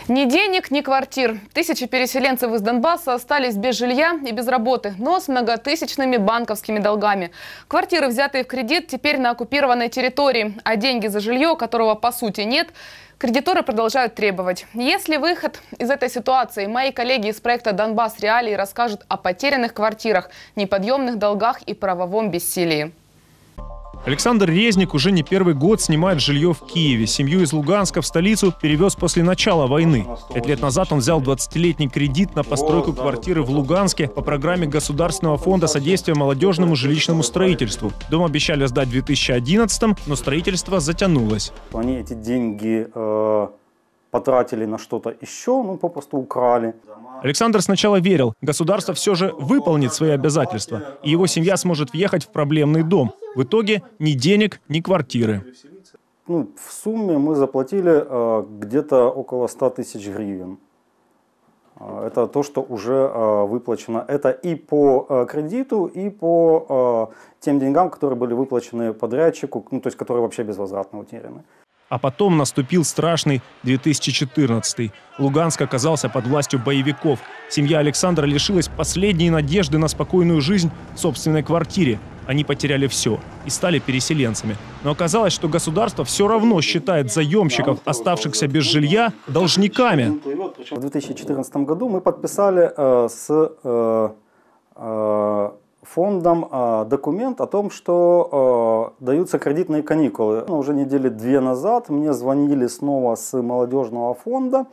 Ни денег, ни квартир. Тысячи переселенцев из Донбасса остались без жилья и без работы, но с многотысячными банковскими долгами. Квартиры, взятые в кредит, теперь на оккупированной территории, а деньги за жилье, которого по сути нет, кредиторы продолжают требовать. Есть ли выход из этой ситуации? Мои коллеги из проекта «Донбасс Реалии» расскажут о потерянных квартирах, неподъемных долгах и правовом бессилии. Александр Резник уже не первый год снимает жилье в Киеве. Семью из Луганска в столицу перевез после начала войны. 5 лет назад он взял 20-летний кредит на постройку квартиры в Луганске по программе Государственного фонда содействия молодежному жилищному строительству. Дом обещали сдать в 2011-м, но строительство затянулось. Они эти деньги потратили на что-то еще, попросту украли. Александр сначала верил, государство все же выполнит свои обязательства, и его семья сможет въехать в проблемный дом. В итоге ни денег, ни квартиры. В сумме мы заплатили где-то около 100 тысяч гривен. Это то, что уже выплачено. Это и по кредиту, и по тем деньгам, которые были выплачены подрядчику, то есть которые вообще безвозвратно утеряны. А потом наступил страшный 2014-й. Луганск оказался под властью боевиков. Семья Александра лишилась последней надежды на спокойную жизнь в собственной квартире. Они потеряли все и стали переселенцами. Но оказалось, что государство все равно считает заемщиков, оставшихся без жилья, должниками. В 2014 году мы подписали с фондом документ о том, что даются кредитные каникулы. Уже недели 2 назад мне звонили снова с молодежного фонда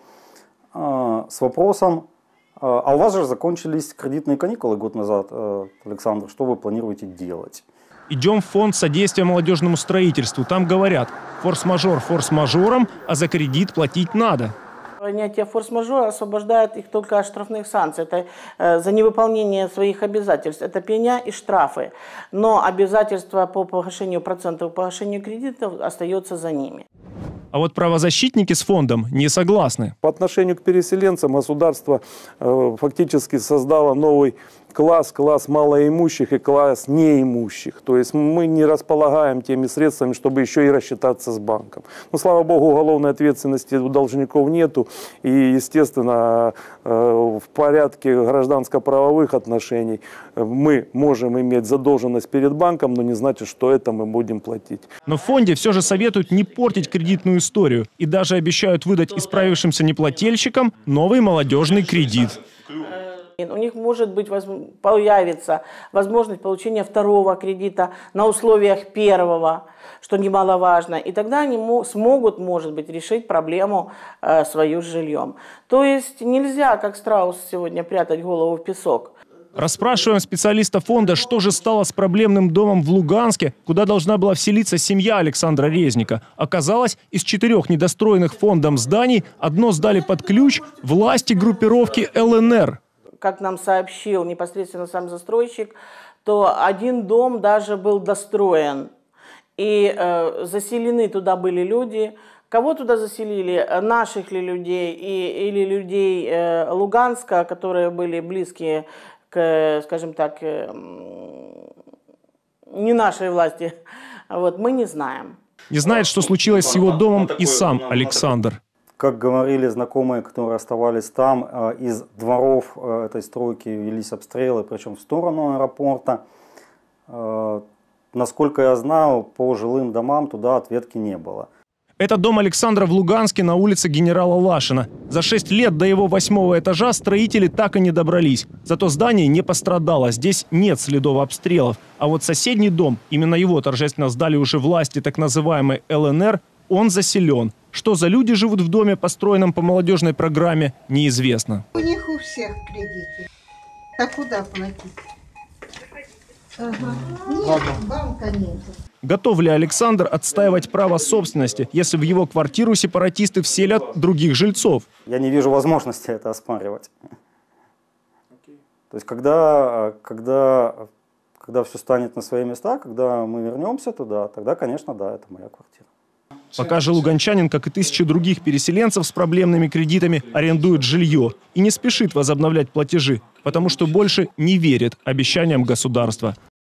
с вопросом: а у вас же закончились кредитные каникулы год назад, Александр, что вы планируете делать? Идем в фонд содействия молодежному строительству. Там говорят: форс-мажор форс-мажором, а за кредит платить надо. Понятие форс-мажора освобождает их только от штрафных санкций. Это за невыполнение своих обязательств. Это пеня и штрафы. Но обязательства по погашению процентов, погашению кредитов остается за ними. А вот правозащитники с фондом не согласны. По отношению к переселенцам государство фактически создало новый класс малоимущих и класс неимущих. То есть мы не располагаем теми средствами, чтобы еще и рассчитаться с банком. Но, слава богу, уголовной ответственности у должников нету. И, естественно, в порядке гражданско-правовых отношений мы можем иметь задолженность перед банком, но не значит, что это мы будем платить. Но в фонде все же советуют не портить кредитную историю и даже обещают выдать исправившимся неплательщикам новый молодежный кредит. У них может быть появится возможность получения второго кредита на условиях первого, что немаловажно. И тогда они смогут, может быть, решить проблему свою с жильем. То есть нельзя, как страус сегодня, прятать голову в песок. Расспрашиваем специалиста фонда, что же стало с проблемным домом в Луганске, куда должна была вселиться семья Александра Резника. Оказалось, из 4 недостроенных фондом зданий одно сдали под ключ власти группировки ЛНР. Как нам сообщил непосредственно сам застройщик, то один дом даже был достроен. И заселены туда были люди. Кого туда заселили? Наших ли людей или людей Луганска, которые были близкие к, скажем так, не нашей власти. Мы не знаем. Не знает, что случилось с его домом и сам Александр. Как говорили знакомые, которые оставались там, из дворов этой стройки велись обстрелы, причем в сторону аэропорта. Насколько я знаю, по жилым домам туда ответки не было. Это дом Александра в Луганске на улице генерала Лашина. За 6 лет до его 8-го этажа строители так и не добрались. Зато здание не пострадало, здесь нет следов обстрелов. А вот соседний дом, именно его торжественно сдали уже власти так называемой ЛНР, он заселен. Что за люди живут в доме, построенном по молодежной программе, неизвестно. У них у всех кредиты. А куда платить? Нет, банка нет. Готов ли Александр отстаивать право собственности, если в его квартиру сепаратисты вселят других жильцов? Я не вижу возможности это оспаривать. То есть когда все станет на свои места, когда мы вернемся туда, тогда, конечно, да, это моя квартира. Пока же луганчанин, как и тысячи других переселенцев с проблемными кредитами, арендует жилье и не спешит возобновлять платежи, потому что больше не верит обещаниям государства.